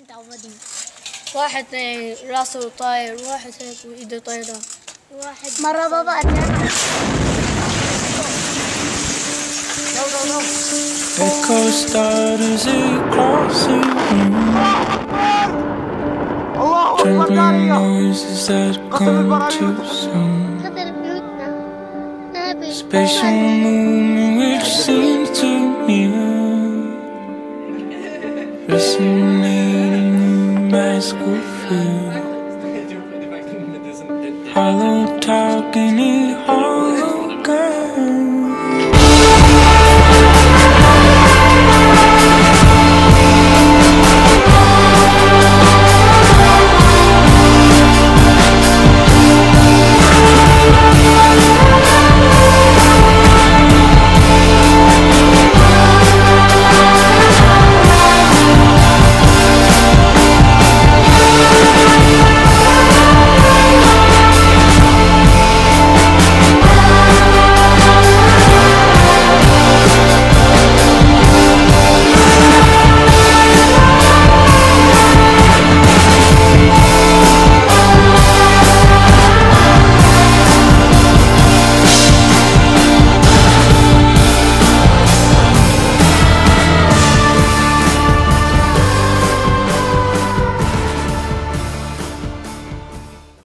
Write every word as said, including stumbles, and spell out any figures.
متعودين. واحد راسه طاير، واحد هيك وايده طايرة، واحد مرة بابا أتانا. Echo starters across the room. Trembling noises that come too soon. Spatial movement which seems to near, resonating in mask of fear. Hollow talking.